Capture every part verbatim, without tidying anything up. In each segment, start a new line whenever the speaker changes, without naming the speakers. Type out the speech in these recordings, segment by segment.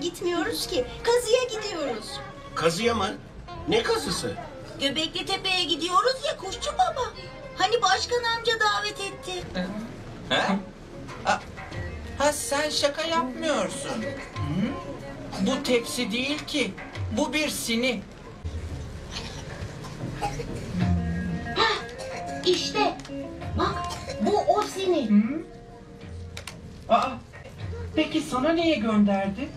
gitmiyoruz ki. Kazıya gidiyoruz.
Kazıya mı? Ne kazısı?
Göbekli Tepe'ye gidiyoruz ya Kuşçu Baba. Hani başkan amca davet etti.
Ha? Ha, ha sen şaka yapmıyorsun. Hı? Bu tepsi değil ki. Bu bir sini.
İşte bak bu o seni.
Hı? Aa, peki sana niye gönderdi?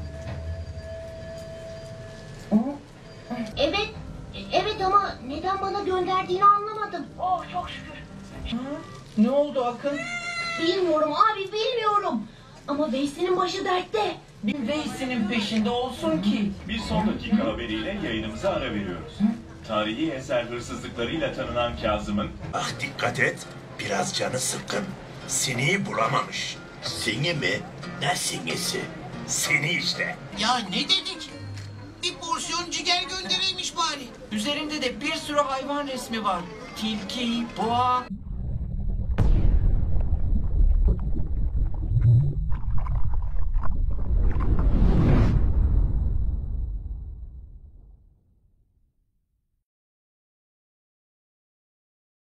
O?
Evet, evet ama neden bana gönderdiğini anlamadım.
Oh çok şükür. Ha? Ne oldu Akın?
Bilmiyorum abi bilmiyorum. Ama Veysi'nin başı dertte.
Bir Veysi'nin peşinde olsun ki.
Bir son dakika haberiyle yayınımıza ara veriyoruz. Tarihi eser hırsızlıklarıyla tanınan Kazım'ın
Ah dikkat et. Biraz canı sıkkın. Seni bulamamış. Seni mi? Ne sinisi? Seni işte.
Ya ne dedik? Bir porsiyon ciger göndereymiş bari.
Üzerinde de bir sürü hayvan resmi var. Tilki, boğa,